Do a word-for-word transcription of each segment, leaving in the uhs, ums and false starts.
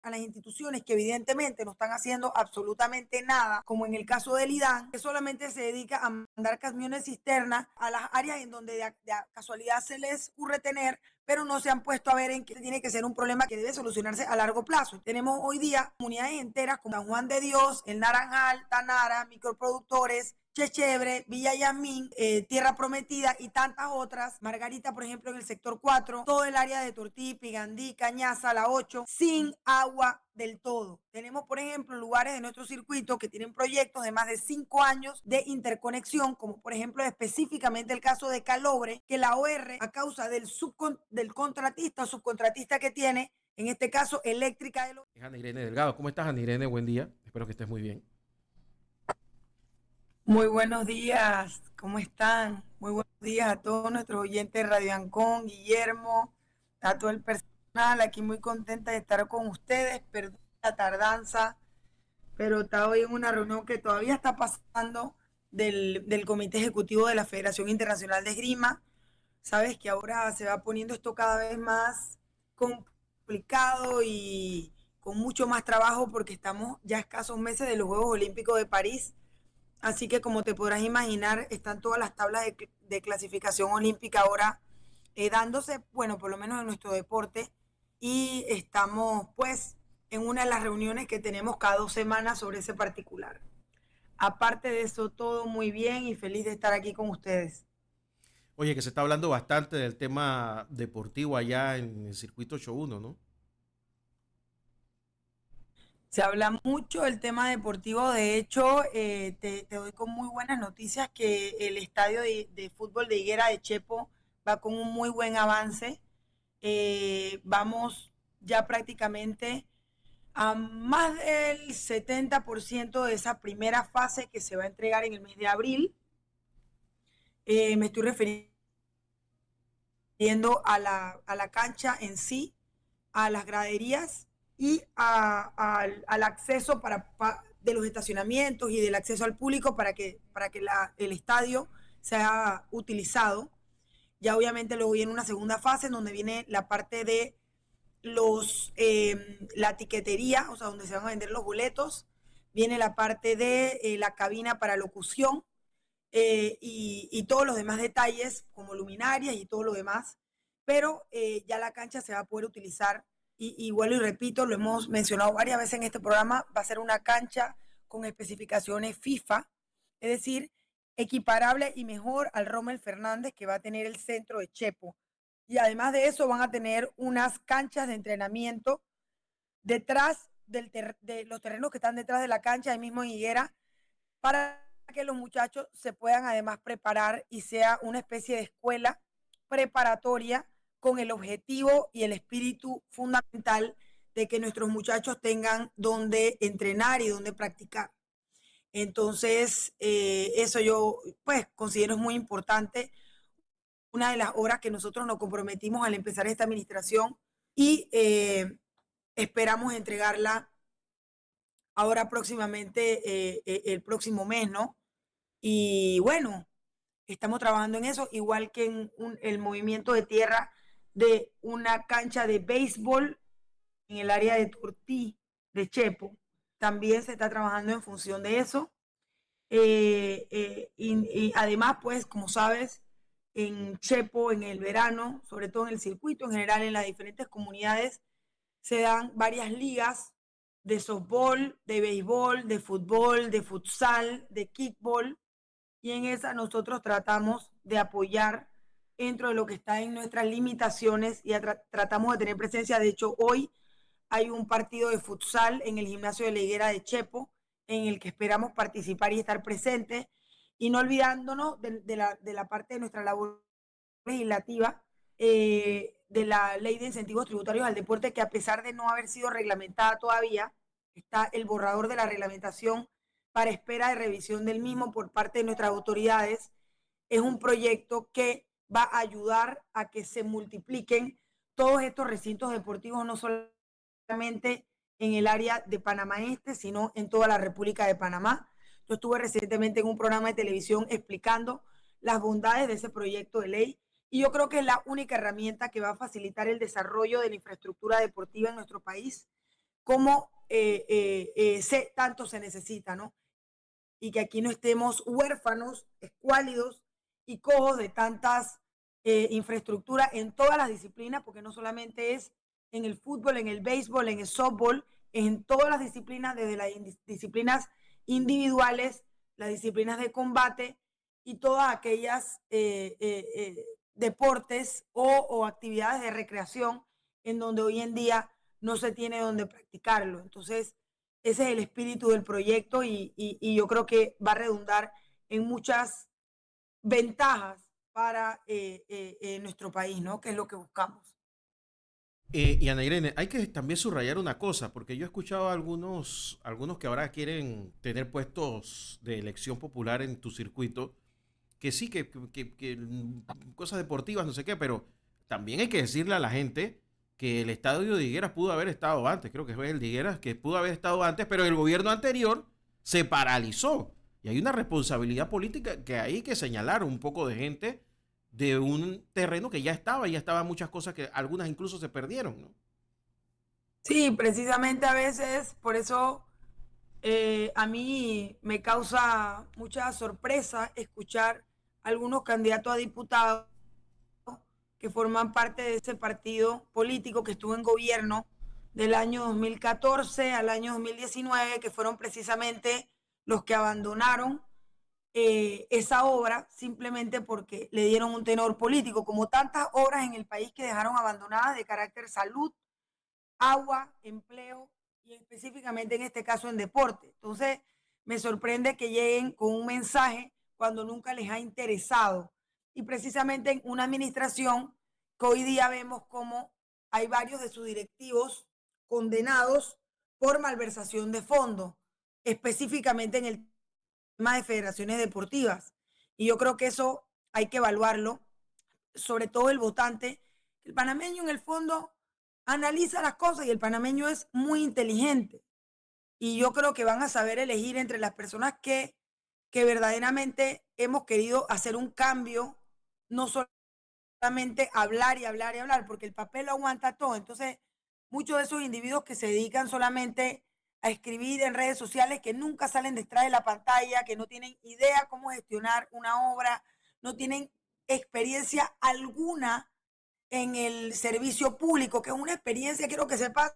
a las instituciones que evidentemente no están haciendo absolutamente nada, como en el caso del IDAN, que solamente se dedica a mandar camiones cisternas a las áreas en donde de, de casualidad se les ocurre tener, pero no se han puesto a ver en que tiene que ser un problema que debe solucionarse a largo plazo. Tenemos hoy día comunidades enteras como San Juan de Dios, El Naranjal, Tanara, microproductores, Chechebre, Villa Yasmín, eh, Tierra Prometida y tantas otras. Margarita, por ejemplo, en el sector cuatro, todo el área de Tortí, Pigandí, Cañaza, La ocho, sin agua del todo. Tenemos, por ejemplo, lugares de nuestro circuito que tienen proyectos de más de cinco años de interconexión, como por ejemplo específicamente el caso de Calobre, que la O R, a causa del, subcon del contratista o subcontratista que tiene, en este caso eléctrica de los... Es Ana Irene Delgado. ¿Cómo estás, Ana Irene? Buen día. Espero que estés muy bien. Muy buenos días, ¿cómo están? Muy buenos días a todos nuestros oyentes de Radio Ancón, Guillermo, a todo el personal, aquí muy contenta de estar con ustedes, perdón la tardanza, pero está hoy en una reunión que todavía está pasando del, del Comité Ejecutivo de la Federación Internacional de Esgrima. Sabes que ahora se va poniendo esto cada vez más complicado y con mucho más trabajo porque estamos ya a escasos meses de los Juegos Olímpicos de París. Así que como te podrás imaginar, están todas las tablas de, de clasificación olímpica ahora eh, dándose, bueno, por lo menos en nuestro deporte, y estamos pues en una de las reuniones que tenemos cada dos semanas sobre ese particular. Aparte de eso, todo muy bien y feliz de estar aquí con ustedes. Oye, que se está hablando bastante del tema deportivo allá en el circuito ocho uno, ¿no? Se habla mucho del tema deportivo, de hecho, eh, te, te, doy con muy buenas noticias que el estadio de, de fútbol de Higuera de Chepo va con un muy buen avance. Eh, vamos ya prácticamente a más del setenta por ciento de esa primera fase que se va a entregar en el mes de abril. Eh, me estoy refiriendo a la, a la cancha en sí, a las graderías y a, a, al acceso para, para, de los estacionamientos y del acceso al público para que, para que la, el estadio sea utilizado. Ya obviamente luego viene una segunda fase en donde viene la parte de los, eh, la tiquetería, o sea, donde se van a vender los boletos. Viene la parte de eh, la cabina para locución eh, y, y todos los demás detalles como luminarias y todo lo demás. Pero eh, ya la cancha se va a poder utilizar y, igual y repito, lo hemos mencionado varias veces en este programa, va a ser una cancha con especificaciones FIFA, es decir, equiparable y mejor al Rommel Fernández que va a tener el centro de Chepo. Y además de eso van a tener unas canchas de entrenamiento detrás del ter de los terrenos que están detrás de la cancha, ahí mismo en Higuera, para que los muchachos se puedan además preparar y sea una especie de escuela preparatoria con el objetivo y el espíritu fundamental de que nuestros muchachos tengan donde entrenar y donde practicar. Entonces, eh, eso yo pues considero es muy importante, una de las obras que nosotros nos comprometimos al empezar esta administración y eh, esperamos entregarla ahora próximamente, eh, eh, el próximo mes, ¿no? Y bueno, estamos trabajando en eso, igual que en un, el movimiento de tierra de una cancha de béisbol en el área de Tortí, de Chepo. También se está trabajando en función de eso. Eh, eh, y, y además, pues, como sabes, en Chepo, en el verano, sobre todo en el circuito en general, en las diferentes comunidades, se dan varias ligas de softball, de béisbol, de fútbol, de futsal, de kickball, y en esa nosotros tratamos de apoyar dentro de lo que está en nuestras limitaciones y tra tratamos de tener presencia. De hecho, hoy hay un partido de futsal en el gimnasio de la Higuera de Chepo, en el que esperamos participar y estar presentes, y no olvidándonos de, de, la, de la parte de nuestra labor legislativa, eh, de la ley de incentivos tributarios al deporte, que a pesar de no haber sido reglamentada todavía, está el borrador de la reglamentación para espera de revisión del mismo por parte de nuestras autoridades. Es un proyecto que va a ayudar a que se multipliquen todos estos recintos deportivos, no solamente en el área de Panamá Este, sino en toda la República de Panamá. Yo estuve recientemente en un programa de televisión explicando las bondades de ese proyecto de ley y yo creo que es la única herramienta que va a facilitar el desarrollo de la infraestructura deportiva en nuestro país, cómo eh, eh, eh, se, tanto se necesita, ¿no? Y que aquí no estemos huérfanos, escuálidos y cojos de tantas eh, infraestructuras en todas las disciplinas, porque no solamente es en el fútbol, en el béisbol, en el softball, en todas las disciplinas, desde las disciplinas individuales, las disciplinas de combate y todas aquellas eh, eh, eh, deportes o, o actividades de recreación en donde hoy en día no se tiene donde practicarlo. Entonces, ese es el espíritu del proyecto y, y, y yo creo que va a redundar en muchas ventajas para eh, eh, eh, nuestro país, ¿no? Que es lo que buscamos. Eh, y Ana Irene, hay que también subrayar una cosa, porque yo he escuchado a algunos, algunos que ahora quieren tener puestos de elección popular en tu circuito, que sí, que, que, que- que, mm, cosas deportivas, no sé qué, pero también hay que decirle a la gente que el estadio de Higueras pudo haber estado antes, creo que fue el de Higueras, que pudo haber estado antes, pero el gobierno anterior se paralizó. Y hay una responsabilidad política que hay que señalar un poco de gente de un terreno que ya estaba, ya estaban muchas cosas que algunas incluso se perdieron, ¿no? Sí, precisamente a veces, por eso eh, a mí me causa mucha sorpresa escuchar algunos candidatos a diputados que forman parte de ese partido político que estuvo en gobierno del año dos mil catorce al año dos mil diecinueve, que fueron precisamente los que abandonaron eh, esa obra simplemente porque le dieron un tenor político, como tantas obras en el país que dejaron abandonadas de carácter salud, agua, empleo y específicamente en este caso en deporte. Entonces, me sorprende que lleguen con un mensaje cuando nunca les ha interesado. Y precisamente en una administración que hoy día vemos como hay varios de sus directivos condenados por malversación de fondos, específicamente en el tema de federaciones deportivas. Y yo creo que eso hay que evaluarlo, sobre todo el votante. El panameño en el fondo analiza las cosas y el panameño es muy inteligente. Y yo creo que van a saber elegir entre las personas que, que verdaderamente hemos querido hacer un cambio, no solamente hablar y hablar y hablar, porque el papel lo aguanta todo. Entonces, muchos de esos individuos que se dedican solamente a escribir en redes sociales, que nunca salen detrás de la pantalla, que no tienen idea cómo gestionar una obra, no tienen experiencia alguna en el servicio público, que es una experiencia, quiero que sepas,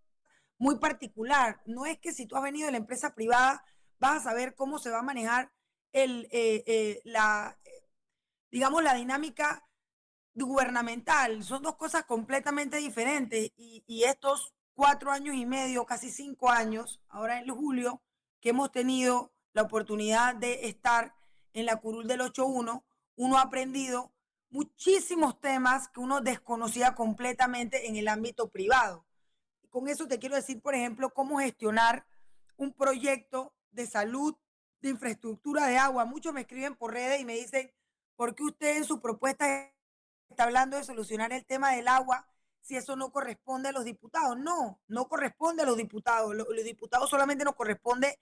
muy particular. No es que si tú has venido de la empresa privada vas a saber cómo se va a manejar el, eh, eh, la, digamos, la dinámica gubernamental. Son dos cosas completamente diferentes y, y estos cuatro años y medio, casi cinco años, ahora en julio, que hemos tenido la oportunidad de estar en la curul del ocho uno, uno ha aprendido muchísimos temas que uno desconocía completamente en el ámbito privado. Con eso te quiero decir, por ejemplo, cómo gestionar un proyecto de salud, de infraestructura de agua. Muchos me escriben por redes y me dicen, ¿por qué usted en su propuesta está hablando de solucionar el tema del agua si eso no corresponde a los diputados? No, no corresponde a los diputados. Los, los diputados solamente nos corresponde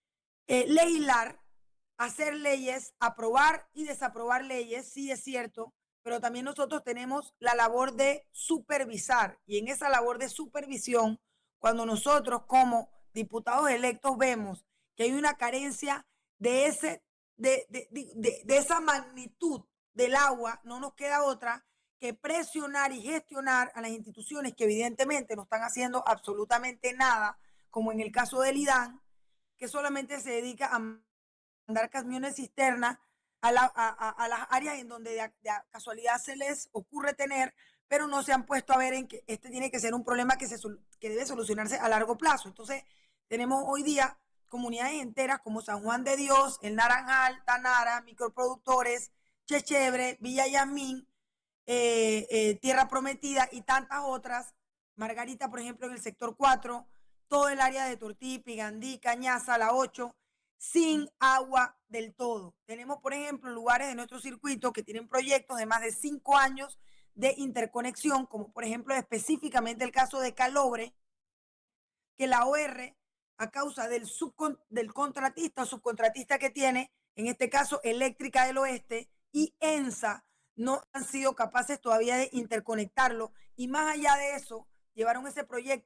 eh, legislar, hacer leyes, aprobar y desaprobar leyes, sí es cierto, pero también nosotros tenemos la labor de supervisar y en esa labor de supervisión, cuando nosotros como diputados electos vemos que hay una carencia de, ese, de, de, de, de esa magnitud del agua, no nos queda otra que presionar y gestionar a las instituciones que evidentemente no están haciendo absolutamente nada, como en el caso del IDAN, que solamente se dedica a mandar camiones cisterna a, la, a, a, a las áreas en donde de, de casualidad se les ocurre tener, pero no se han puesto a ver en que este tiene que ser un problema que, se, que debe solucionarse a largo plazo. Entonces, tenemos hoy día comunidades enteras como San Juan de Dios, El Naranjal, Tanara, microproductores, Chechebre, Villa Yasmín, eh, eh, Tierra Prometida y tantas otras. Margarita, por ejemplo, en el sector cuatro, todo el área de Tortí, Pigandí, Cañaza, La ocho, sin agua del todo. Tenemos, por ejemplo, lugares de nuestro circuito que tienen proyectos de más de cinco años de interconexión, como por ejemplo específicamente el caso de Calobre, que la O R, a causa del, subcon del contratista o subcontratista que tiene, en este caso Eléctrica del Oeste y ENSA, no han sido capaces todavía de interconectarlo. Y más allá de eso, llevaron ese proyecto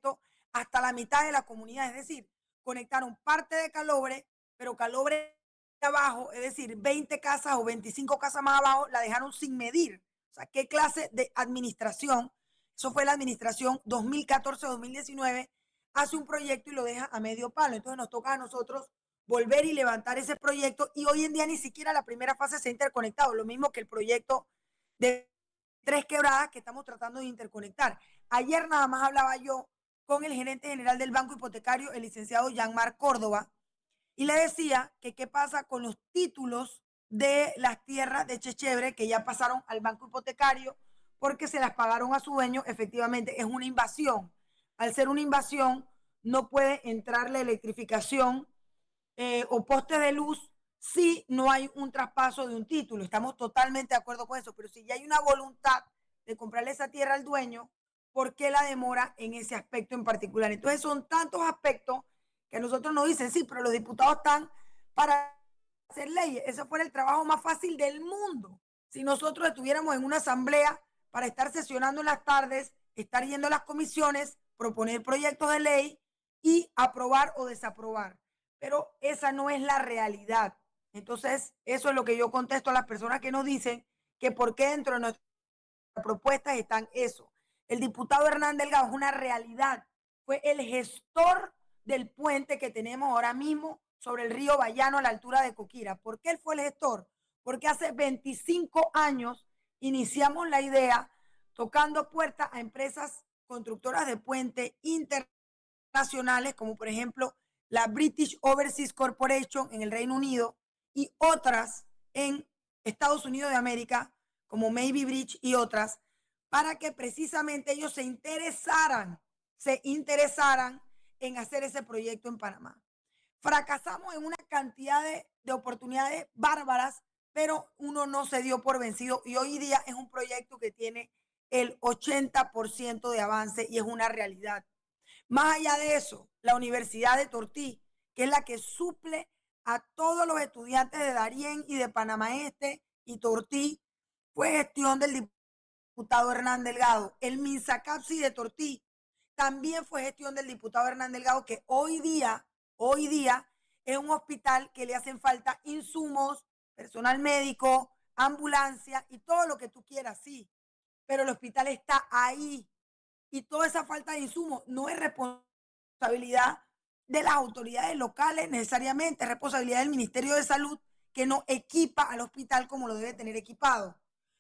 hasta la mitad de la comunidad, es decir, conectaron parte de Calobre, pero Calobre de abajo, es decir, veinte casas o veinticinco casas más abajo, la dejaron sin medir. O sea, ¿qué clase de administración? Eso fue la administración dos mil catorce dos mil diecinueve, hace un proyecto y lo deja a medio palo. Entonces nos toca a nosotros volver y levantar ese proyecto, y hoy en día ni siquiera la primera fase se ha interconectado, lo mismo que el proyecto de Tres Quebradas que estamos tratando de interconectar. Ayer nada más hablaba yo con el gerente general del Banco Hipotecario, el licenciado Yanmar Córdoba, y le decía que qué pasa con los títulos de las tierras de Chechebre que ya pasaron al Banco Hipotecario porque se las pagaron a su dueño. Efectivamente, es una invasión. Al ser una invasión, no puede entrar la electrificación eh, o poste de luz si no hay un traspaso de un título. Estamos totalmente de acuerdo con eso, pero si ya hay una voluntad de comprarle esa tierra al dueño, ¿por qué la demora en ese aspecto en particular? Entonces son tantos aspectos que a nosotros nos dicen, sí, pero los diputados están para hacer leyes. Ese fue el trabajo más fácil del mundo. Si nosotros estuviéramos en una asamblea para estar sesionando en las tardes, estar yendo a las comisiones, proponer proyectos de ley y aprobar o desaprobar. Pero esa no es la realidad. Entonces, eso es lo que yo contesto a las personas que nos dicen que por qué dentro de nuestras propuestas están eso. El diputado Hernán Delgado es una realidad. Fue el gestor del puente que tenemos ahora mismo sobre el río Bayano a la altura de Coquira. ¿Por qué él fue el gestor? Porque hace veinticinco años iniciamos la idea tocando puertas a empresas constructoras de puente internacionales, como por ejemplo la British Overseas Corporation en el Reino Unido y otras en Estados Unidos de América, como Maybe Bridge y otras, para que precisamente ellos se interesaran, se interesaran en hacer ese proyecto en Panamá. Fracasamos en una cantidad de, de oportunidades bárbaras, pero uno no se dio por vencido y hoy día es un proyecto que tiene el ochenta por ciento de avance y es una realidad. Más allá de eso, la Universidad de Tortí, que es la que suple a todos los estudiantes de Darién y de Panamá Este y Tortí, fue gestión del diputado Hernán Delgado. El MINSACAPSI de Tortí también fue gestión del diputado Hernán Delgado, que hoy día, hoy día es un hospital que le hacen falta insumos, personal médico, ambulancia y todo lo que tú quieras, sí. Pero el hospital está ahí y toda esa falta de insumos no es responsabilidad de las autoridades locales necesariamente, es responsabilidad del Ministerio de Salud, que no equipa al hospital como lo debe tener equipado.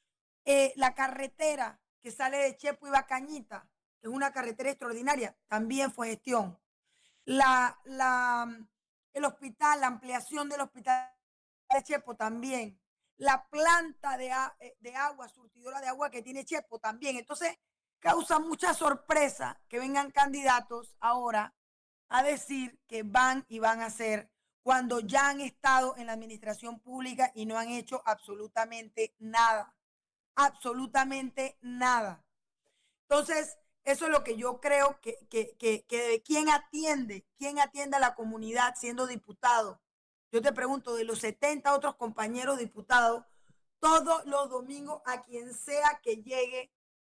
Eh, la carretera que sale de Chepo y Bacañita, que es una carretera extraordinaria, también fue gestión. La, la, el hospital, la ampliación del hospital de Chepo también. La planta de, de agua, surtidora de agua que tiene Chepo también. Entonces, causa mucha sorpresa que vengan candidatos ahora a decir que van y van a hacer cuando ya han estado en la administración pública y no han hecho absolutamente nada. Absolutamente nada. Entonces, eso es lo que yo creo que, que, que, que de quién atiende, quién atiende a la comunidad siendo diputado. Yo te pregunto, de los setenta otros compañeros diputados, todos los domingos a quien sea que llegue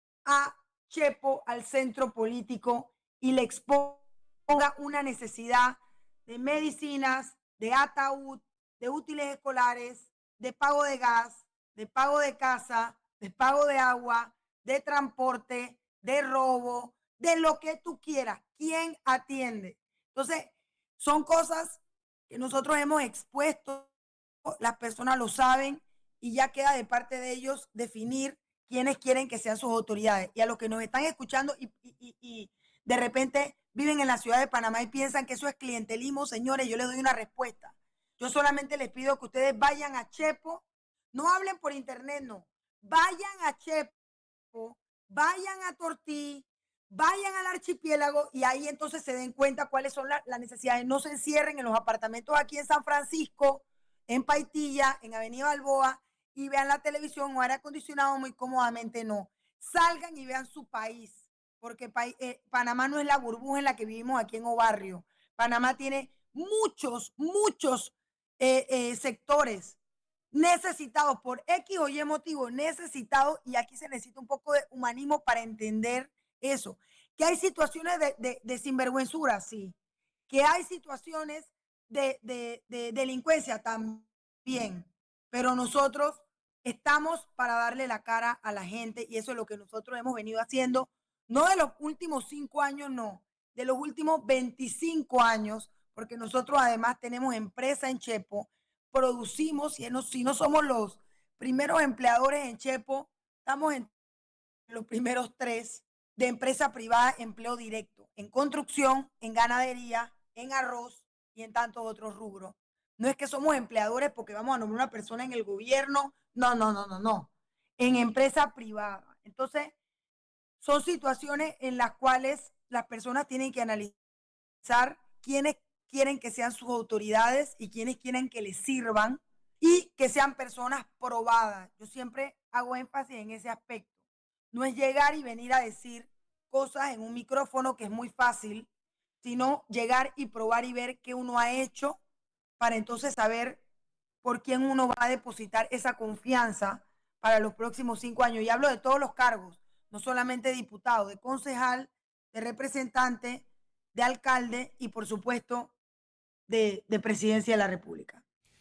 a Chepo, al centro político, y le exponga una necesidad de medicinas, de ataúd, de útiles escolares, de pago de gas, de pago de casa, de pago de agua, de transporte, de robo, de lo que tú quieras. ¿Quién atiende? Entonces, son cosas que nosotros hemos expuesto, las personas lo saben y ya queda de parte de ellos definir quiénes quieren que sean sus autoridades. Y a los que nos están escuchando y, y, y de repente viven en la ciudad de Panamá y piensan que eso es clientelismo, señores, yo les doy una respuesta. Yo solamente les pido que ustedes vayan a Chepo, no hablen por internet, no. Vayan a Chepo, vayan a Tortí, vayan al archipiélago y ahí entonces se den cuenta cuáles son la, las necesidades. No se encierren en los apartamentos aquí en San Francisco, en Paitilla, en Avenida Balboa y vean la televisión o aire acondicionado muy cómodamente, no. Salgan y vean su país, porque eh, Panamá no es la burbuja en la que vivimos aquí en Obarrio. Panamá tiene muchos, muchos eh, eh, sectores necesitados por X o Y motivo, necesitados, y aquí se necesita un poco de humanismo para entender eso. Que hay situaciones de, de, de sinvergüenzura, sí. Que hay situaciones de, de, de delincuencia también. Pero nosotros estamos para darle la cara a la gente y eso es lo que nosotros hemos venido haciendo, no de los últimos cinco años, no, de los últimos veinticinco años, porque nosotros además tenemos empresa en Chepo, producimos, y no, si no somos los primeros empleadores en Chepo, estamos en los primeros tres de empresa privada, empleo directo, en construcción, en ganadería, en arroz y en tantos otros rubros. No es que somos empleadores porque vamos a nombrar una persona en el gobierno, no, no, no, no, no, en empresa privada. Entonces, son situaciones en las cuales las personas tienen que analizar quiénes quieren que sean sus autoridades y quiénes quieren que les sirvan y que sean personas probadas. Yo siempre hago énfasis en ese aspecto. No es llegar y venir a decir cosas en un micrófono que es muy fácil, sino llegar y probar y ver qué uno ha hecho para entonces saber por quién uno va a depositar esa confianza para los próximos cinco años. Y hablo de todos los cargos, no solamente de diputado, de concejal, de representante, de alcalde y por supuesto de, de presidencia de la República.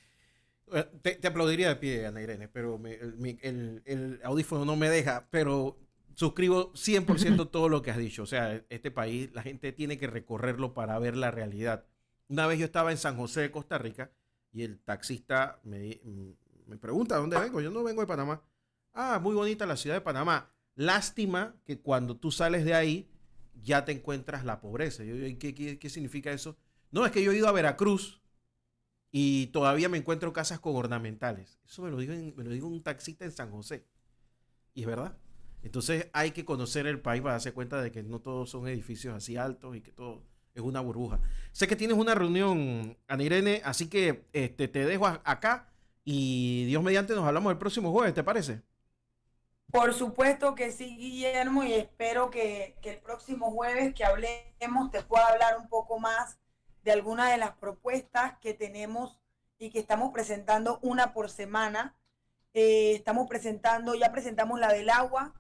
Te, te aplaudiría de pie, Ana Irene, pero me, el, el, el audífono no me deja, pero suscribo cien por ciento todo lo que has dicho. O sea, este país, la gente tiene que recorrerlo para ver la realidad. Una vez yo estaba en San José de Costa Rica y el taxista me, me pregunta dónde vengo. Yo no vengo de Panamá. Ah, muy bonita la ciudad de Panamá. Lástima que cuando tú sales de ahí ya te encuentras la pobreza. Yo, ¿qué, qué, ¿Qué significa eso? No, es que yo he ido a Veracruz y todavía me encuentro casas con ornamentales. Eso me lo dijo, me lo dijo un taxista en San José. Y es verdad. Entonces hay que conocer el país para darse cuenta de que no todos son edificios así altos y que todo es una burbuja. Sé que tienes una reunión, Ana Irene, así que este, te dejo acá y Dios mediante nos hablamos el próximo jueves, ¿te parece? Por supuesto que sí, Guillermo, y espero que, que el próximo jueves que hablemos te pueda hablar un poco más de algunas de las propuestas que tenemos y que estamos presentando una por semana. Eh, estamos presentando, ya presentamos la del agua,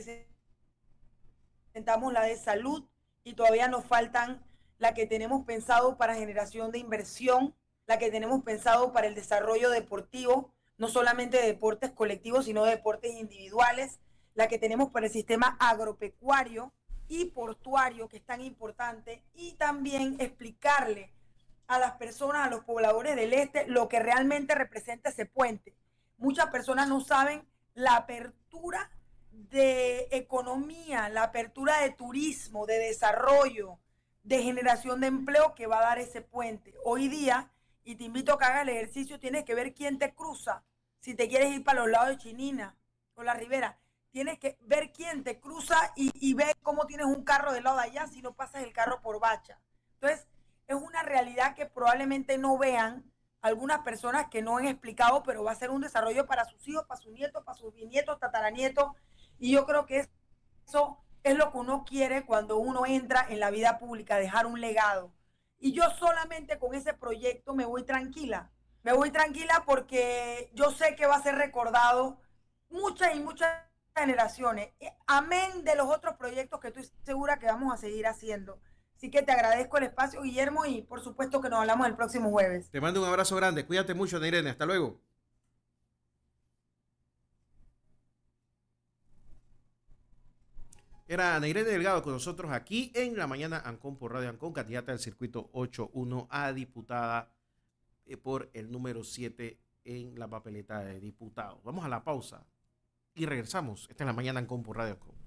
presentamos la de salud y todavía nos faltan la que tenemos pensado para generación de inversión, la que tenemos pensado para el desarrollo deportivo, no solamente de deportes colectivos, sino de deportes individuales, la que tenemos para el sistema agropecuario y portuario, que es tan importante, y también explicarle a las personas, a los pobladores del este, lo que realmente representa ese puente. Muchas personas no saben la apertura de economía, la apertura de turismo, de desarrollo, de generación de empleo que va a dar ese puente. Hoy día, y te invito a que hagas el ejercicio, tienes que ver quién te cruza. Si te quieres ir para los lados de Chinina o la Ribera, tienes que ver quién te cruza y, y ver cómo tienes un carro del lado de allá si no pasas el carro por Bacha. Entonces, es una realidad que probablemente no vean algunas personas que no han explicado, pero va a ser un desarrollo para sus hijos, para sus nietos, para sus bisnietos, tataranietos. Y yo creo que eso es lo que uno quiere cuando uno entra en la vida pública, dejar un legado. Y yo solamente con ese proyecto me voy tranquila. Me voy tranquila porque yo sé que va a ser recordado muchas y muchas generaciones. Amén de los otros proyectos que estoy segura que vamos a seguir haciendo. Así que te agradezco el espacio, Guillermo, y por supuesto que nos hablamos el próximo jueves. Te mando un abrazo grande. Cuídate mucho, Ana Irene. Hasta luego. Era Ana Irene Delgado con nosotros aquí en la mañana Ancon por Radio Ancon, candidata del circuito ocho uno a diputada por el número siete en la papeleta de diputados. Vamos a la pausa y regresamos. Esta es la mañana Ancon por Radio Ancon.